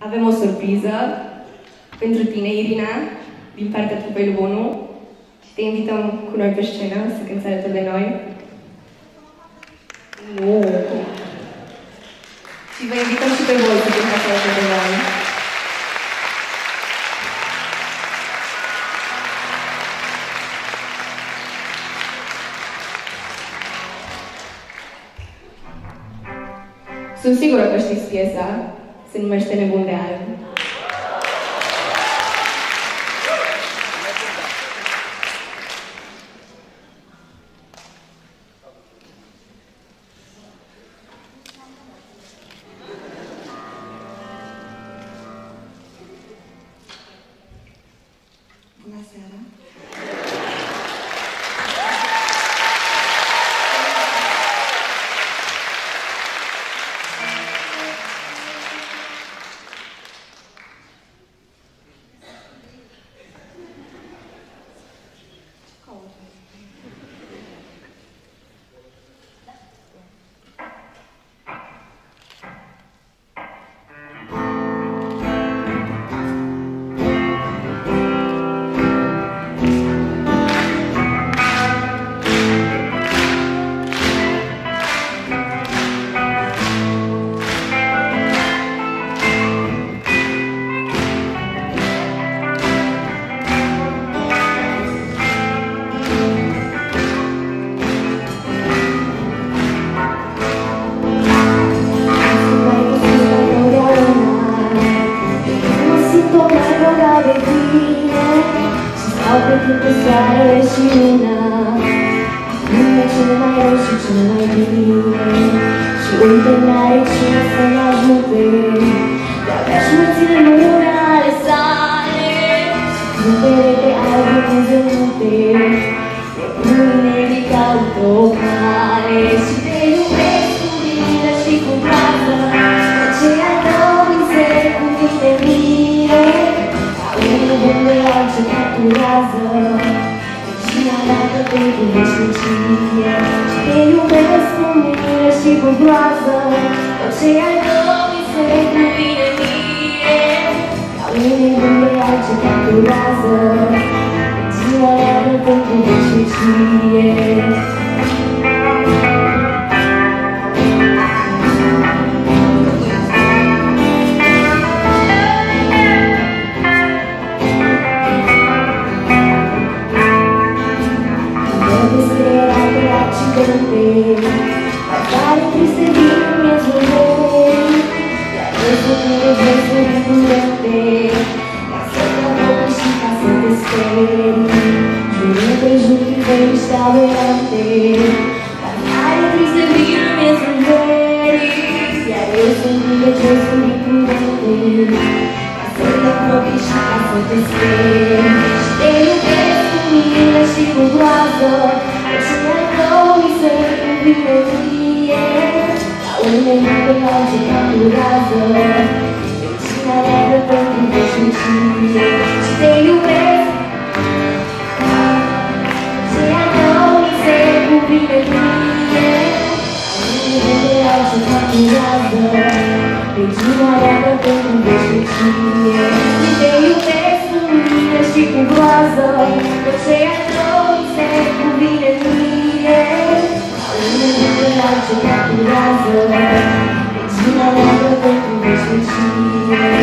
Avem o surpriză pentru tine, Irina, din partea trupei lui Bonu. Și te invităm cu noi pe scenă să cânți alături de noi. Nu! Și vă invităm și pe voi să cântați alături de noi. Sunt sigură că știți piesa, se numește Nebun de Alb. Bună seara! Câte soarele și luna, lumea cele mai rău și cele mai bine. Și uite, n-are cine să ne ajute, de-abia și mulțile lune ale sale. Și câmpere de albe cu zămute, nebunii negri caută o cale. Și te iubesc cu milă și cu groază, aceea tău visele cu tine mine. Ca un nebun de alb ce capturează, regina dată pentru veșnicie. Și te iubesc cu milă și cu groază, aceea tău visele cu tine mine. Ca un nebun de alb ce capturează, regina dată pentru veșnicie. Care triste din miezul meu, iar eu sunt nervioasă din curente, ca să te apropi și ca să te sperii. Jur împrejur vei niște aberante, dar care triste din miezul meu, iar eu sunt nervioasă din curente, ca să te apropi și ca să te sperii. Și te iubesc cu milă și cu groază, aceea tău visele cu tine mie. Ca un nebun de alb ce capturează, regina dată pentru veșnicie. Și te iubesc, aceea tău visele cu tine mie. Ca un nebun de alb ce capturează, regina dată pentru veșnicie. Și te iubesc cu milă și cu groază, aceea tău visele cu tine mie. Ce capturează, regina dată pentru veșnicie.